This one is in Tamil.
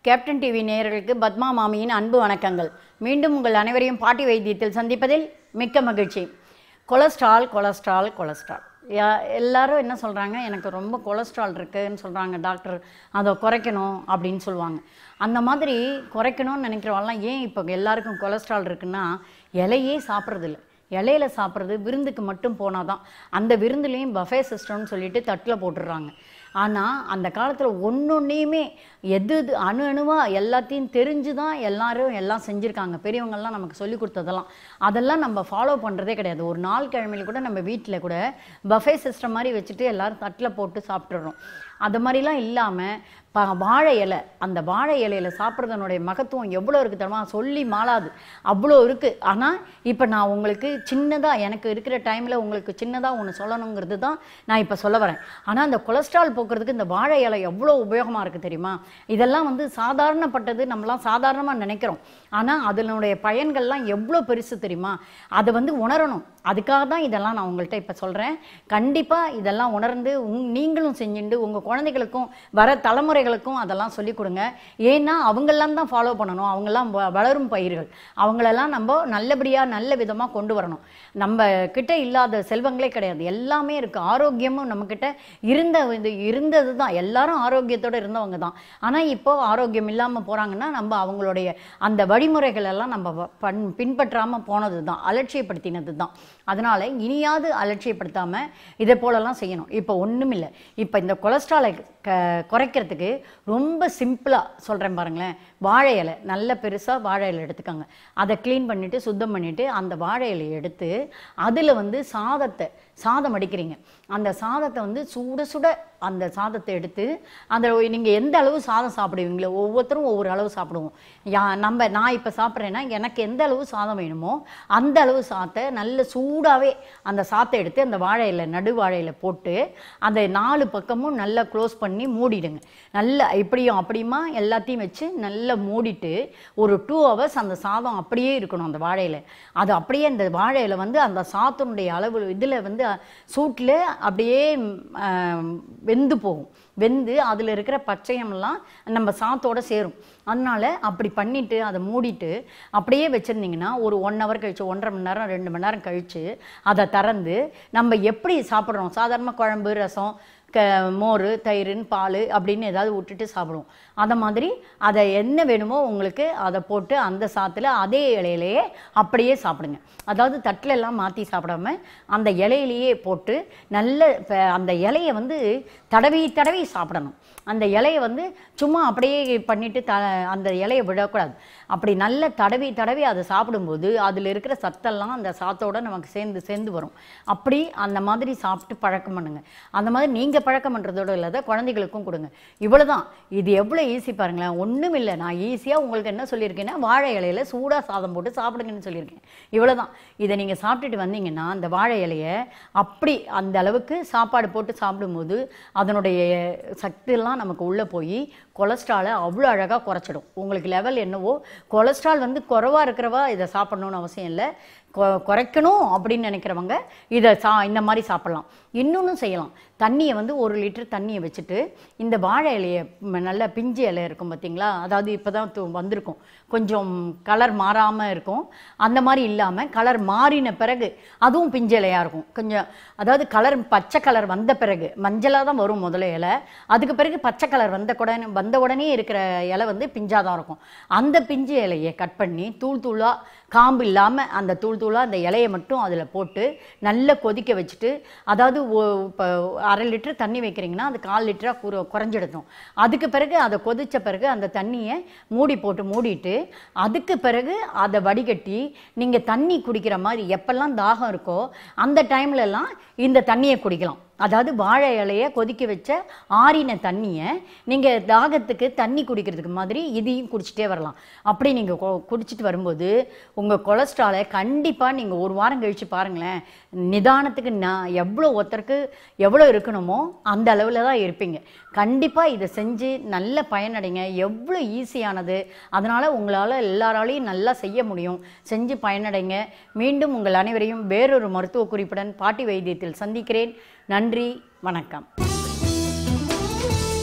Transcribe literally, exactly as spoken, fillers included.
கேப்டன் டிவி நேயர்களுக்கு பத்மா மாமியின் அன்பு வணக்கங்கள். மீண்டும் உங்கள் அனைவரையும் பாட்டி வைத்தியத்தில் சந்திப்பதில் மிக்க மகிழ்ச்சி. கொலஸ்ட்ரால் கொலஸ்ட்ரால் கொலஸ்ட்ரால் யா எல்லாரும் என்ன சொல்கிறாங்க, எனக்கு ரொம்ப கொலஸ்ட்ரால் இருக்குதுன்னு சொல்கிறாங்க டாக்டர், அதை குறைக்கணும் அப்படின்னு சொல்லுவாங்க. அந்த மாதிரி குறைக்கணும்னு நினைக்கிறவங்களாம் ஏன் இப்போ எல்லாருக்கும் கொலஸ்ட்ரால் இருக்குன்னா, இலையே சாப்பிட்றதில்ல. இலையில சாப்பிட்றது விருந்துக்கு மட்டும் போனால் தான். அந்த விருந்துலேயும் பஃபே சிஸ்டம்னு சொல்லிட்டு தட்டில் போட்டுடுறாங்க. ஆனால் அந்த காலத்தில் ஒன்றொன்றையுமே எது எது அணு அணுவாக எல்லாத்தையும் தெரிஞ்சு தான் எல்லோரும் எல்லாம் செஞ்சுருக்காங்க. பெரியவங்கள்லாம் நமக்கு சொல்லி கொடுத்ததெல்லாம் அதெல்லாம் நம்ம ஃபாலோ பண்ணுறதே கிடையாது. ஒரு நாள் கிழமையில் கூட நம்ம வீட்டில் கூட பஃபே சிஸ்டம் மாதிரி வச்சுட்டு எல்லோரும் தட்டில் போட்டு சாப்பிட்றோம். அது மாதிரிலாம் இல்லாமல் ப வாழை இலை, அந்த வாழை இலையில் சாப்பிட்றதனுடைய மகத்துவம் எவ்வளோ இருக்குது தெரியுமா, சொல்லி மாளாது, அவ்வளோ இருக்குது. ஆனால் இப்போ நான் உங்களுக்கு சின்னதாக எனக்கு இருக்கிற டைமில் உங்களுக்கு சின்னதாக ஒன்று சொல்லணுங்கிறது தான் நான் இப்போ சொல்ல வரேன். ஆனால் அந்த கொலஸ்ட்ரால் போக்குறதுக்கு இந்த வாழை இலை எவ்வளோ உபயோகமாக இருக்குது தெரியுமா. இதெல்லாம் வந்து சாதாரணப்பட்டது, நம்மளாம் சாதாரணமாக நினைக்கிறோம். ஆனால் அதனுடைய பயன்கள்லாம் எவ்வளோ பெருசு தெரியுமா. அதை வந்து உணரணும். அதுக்காக தான் இதெல்லாம் நான் உங்கள்கிட்ட இப்போ சொல்கிறேன். கண்டிப்பாக இதெல்லாம் உணர்ந்து உங் நீங்களும் செஞ்சுட்டு உங்கள் குழந்தைகளுக்கும் வர தலைமுறைகளுக்கும் அதெல்லாம் சொல்லிக் கொடுங்க. ஏன்னா அவங்களெல்லாம் தான் ஃபாலோ பண்ணணும். அவங்கெல்லாம் வளரும் பயிர்கள், அவங்களெல்லாம் நம்ம நல்லபடியாக நல்ல விதமாக கொண்டு வரணும். நம்ம கிட்ட இல்லாத செல்வங்களே கிடையாது, எல்லாமே இருக்குது. ஆரோக்கியமும் நம்மக்கிட்ட இருந்த இது இருந்தது தான். எல்லாரும் ஆரோக்கியத்தோடு இருந்தவங்க தான். ஆனால் இப்போது ஆரோக்கியம் இல்லாமல் போகிறாங்கன்னா நம்ம அவங்களுடைய அந்த வழிமுறைகள் எல்லாம் நம்ம பண் பின்பற்றாமல் போனது தான், அலட்சியப்படுத்தினது தான். அதனால் இனியாவது அலட்சியப்படுத்தாமல் இதை போலலாம் செய்யணும். இப்போ ஒன்றும் இல்லை. இப்போ இந்த கொலஸ்ட்ராலை க குறைக்கிறதுக்கு ரொம்ப சிம்பிளாக சொல்கிறேன் பாருங்களேன். வாழை இலை நல்ல பெருசாக வாழை இலை எடுத்துக்கோங்க. அதை க்ளீன் பண்ணிவிட்டு சுத்தம் பண்ணிவிட்டு அந்த வாழை இலையை எடுத்து அதில் வந்து சாதத்தை சாதம் அடிக்கிறீங்க. அந்த சாதத்தை வந்து சுட சுட அந்த சாதத்தை எடுத்து அந்த நீங்கள் எந்த அளவு சாதம் சாப்பிடுவீங்களோ, ஒவ்வொருத்தரும் ஒவ்வொரு அளவு சாப்பிடுவோம். யா நம்ம நான் இப்போ சாப்பிட்றேன்னா எனக்கு எந்த அளவு சாதம் வேணுமோ அந்த அளவு சாதத்தை நல்ல சூடாகவே அந்த சாத்தை எடுத்து அந்த வாழை இலை நடு வாழையில் போட்டு அந்த நாலு பக்கமும் நல்லா க்ளோஸ் பண்ணி மூடிடுங்க. நல்லா இப்படியும் அப்படியுமா எல்லாத்தையும் வச்சு நல்லா மூடிட்டு ஒரு டூ ஹவர்ஸ் அந்த சாதம் அப்படியே இருக்கணும் அந்த வாழையில். அது அப்படியே அந்த வாழையில் வந்து அந்த சாதத்தினுடைய அளவு இதில் வந்து சூட்டில் அப்படியே வெந்து போகும். வெந்து அதில் இருக்கிற பச்சையமெல்லாம் நம்ம சாத்தோடு சேரும். அதனால் அப்படி பண்ணிவிட்டு அதை மூடிட்டு அப்படியே வச்சுருந்திங்கன்னா ஒரு ஒன் ஹவர் கழித்து ஒன்றரை மணி நேரம் ரெண்டு மணி நேரம் கழித்து அதை திறந்து நம்ம எப்படி சாப்பிட்றோம், சாதாரணமாக குழம்பு ரசம் க மோர் தயிர்னு பால் அப்படின்னு ஏதாவது விட்டுட்டு சாப்பிடுவோம். அதை மாதிரி அதை என்ன வேணுமோ உங்களுக்கு அதை போட்டு அந்த சாத்தில் அதே இலையிலேயே அப்படியே சாப்பிடுங்க. அதாவது தட்டில் எல்லாம் மாற்றி சாப்பிடாம அந்த இலையிலேயே போட்டு நல்ல அந்த இலையை வந்து தடவி தடவி சாப்பிடணும். அந்த இலையை வந்து சும்மா அப்படியே பண்ணிவிட்டு த அந்த இலையை விடக்கூடாது. அப்படி நல்ல தடவி தடவி அதை சாப்பிடும்போது அதில் இருக்கிற சத்தெல்லாம் அந்த சாத்தோடு நமக்கு சேர்ந்து சேர்ந்து வரும். அப்படி அந்த மாதிரி சாப்பிட்டு பழக்கம் பண்ணுங்க. அந்த மாதிரி நீங்கள் பழக்கம் பண்ணுறதோடு இல்லாத குழந்தைகளுக்கும் கொடுங்க. இவ்வளோ தான். இது எவ்வளோ ஈஸி பாருங்களேன். ஒன்றும் இல்லை. நான் ஈஸியாக உங்களுக்கு என்ன சொல்லியிருக்கேன்னா வாழை இலையில் சூடாக சாதம் போட்டு சாப்பிடுங்கன்னு சொல்லியிருக்கேன். இவ்வளோ தான். இதை நீங்கள் சாப்பிட்டுட்டு வந்தீங்கன்னா அந்த வாழை இலையை அப்படி அந்த அளவுக்கு சாப்பாடு போட்டு சாப்பிடும்போது அதனுடைய சக்தியெல்லாம் நமக்கு உள்ளே போய் கொலஸ்ட்ராலை அவ்வளோ அழகாக குறைச்சிடும். உங்களுக்கு லெவல் என்னவோ கொலஸ்ட்ரால் வந்து குறைவாக இருக்கிறவா இதை சாப்பிட்ணுன்னு அவசியம் இல்லை. குறைக்கணும் அப்படின்னு நினைக்கிறவங்க இதை சா இந்த மாதிரி சாப்பிட்லாம். இன்னொன்று செய்யலாம். தண்ணியை வந்து ஒரு லிட்டர் தண்ணியை வச்சுட்டு இந்த வாழை இலையை நல்ல பிஞ்சு இலை இருக்கும் பார்த்தீங்களா, அதாவது இப்போ தான் வந்திருக்கும், கொஞ்சம் கலர் மாறாமல் இருக்கும். அந்த மாதிரி இல்லாமல் கலர் மாறின பிறகு அதுவும் பிஞ்சு இலையாக இருக்கும். கொஞ்சம் அதாவது கலர் பச்சை கலர் வந்த பிறகு மஞ்சளாக தான் வரும் முதல்ல இலை. அதுக்கு பிறகு பச்சை கலர் வந்த உடனே வந்த உடனே இருக்கிற இலை வந்து பிஞ்சாக தான் இருக்கும். அந்த பிஞ்சு இலையை கட் பண்ணி தூள் தூளாக காம்பு இல்லாமல் அந்த தூள் தூளாக அந்த இலையை மட்டும் அதில் போட்டு நல்லா கொதிக்க வச்சுட்டு, அதாவது இப்போ அரை லிட்டர் தண்ணி வைக்கிறீங்கன்னா அது கால் லிட்டராக குற குறைஞ்சிடுக்கும். அதுக்கு பிறகு அதை கொதித்த பிறகு அந்த தண்ணியை மூடி போட்டு மூடிட்டு அதுக்கு பிறகு அதை வடிகட்டி நீங்கள் தண்ணி குடிக்கிற மாதிரி எப்பெல்லாம் தாகம் இருக்கோ அந்த டைம்லலாம் இந்த தண்ணியை குடிக்கலாம். அதாவது வாழை இலையை கொதிக்க வச்ச ஆறின தண்ணியை நீங்கள் தாகத்துக்கு தண்ணி குடிக்கிறதுக்கு மாதிரி இதையும் குடிச்சிட்டே வரலாம். அப்படி நீங்கள் குடிச்சிட்டு வரும்போது உங்கள் கொலஸ்ட்ராலை கண்டிப்பாக நீங்கள் ஒரு வாரம் கழித்து பாருங்களேன், நிதானத்துக்கு நான் எவ்வளோ ஒருத்தருக்கு எவ்வளோ இருக்கணுமோ அந்த அளவில் தான் இருப்பீங்க. கண்டிப்பாக இதை செஞ்சு நல்ல பயனடைங்க. எவ்வளோ ஈஸியானது. அதனால் உங்களால் எல்லாராலையும் நல்லா செய்ய முடியும். செஞ்சு பயனடைங்க. மீண்டும் உங்கள் அனைவரையும் வேறொரு மருத்துவ குறிப்புடன் பாட்டி வைத்தியத்தில் சந்திக்கிறேன். நன்றி, வணக்கம்.